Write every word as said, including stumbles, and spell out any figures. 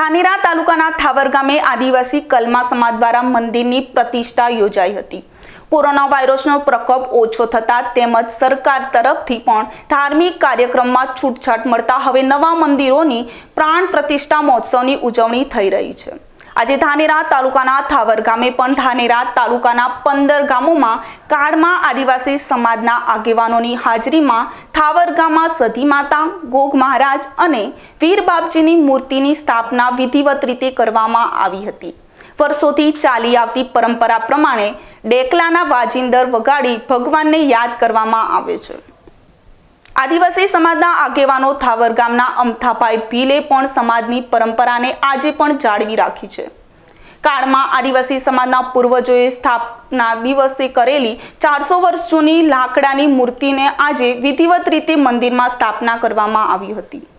ધાનેરા તાલુકાના થાવર ગામે આદિવાસી કલમા સમાજ દ્વારા મંદિરની પ્રતિષ્ઠા યોજાઈ હતી। કોરોના વાયરસનો પ્રકોપ ઓછો થતા તેમજ સરકાર તરફથી પણ ધાર્મિક કાર્યક્રમમાં છૂટછાટ મળતા હવે નવા મંદિરોની પ્રાણ પ્રતિષ્ઠા મહોત્સવની ઉજવણી થઈ રહી છે। આજે ધાનેરા તાલુકાના થાવર ગામે પણ ધાનેરા તાલુકાના પંદર ગામોમાં કાળમાં આદિવાસી સમાજના આગેવાનોની હાજરીમાં થાવર ગામમાં સધી માતા, ગોગ મહારાજ અને વીર બાપજીની મૂર્તિની સ્થાપના વિધિવત રીતે કરવામાં આવી હતી। વર્ષોથી ચાલી આવતી પરંપરા પ્રમાણે ડેકલાના વાજિંદર વગાડી ભગવાનને યાદ કરવામાં આવે છે। આદિવાસી સમાજના આગેવાનો થાવર ગામના અમથાભાઈ ભીલે પણ સમાજની પરંપરાને આજે પણ જાળવી રાખી છે। કાળમાં આદિવાસી સમાજના પૂર્વજોએ સ્થાપના દિવસે કરેલી ચારસો વર્ષ જૂની લાકડાની મૂર્તિને આજે વિધિવત રીતે મંદિરમાં સ્થાપના કરવામાં આવી હતી।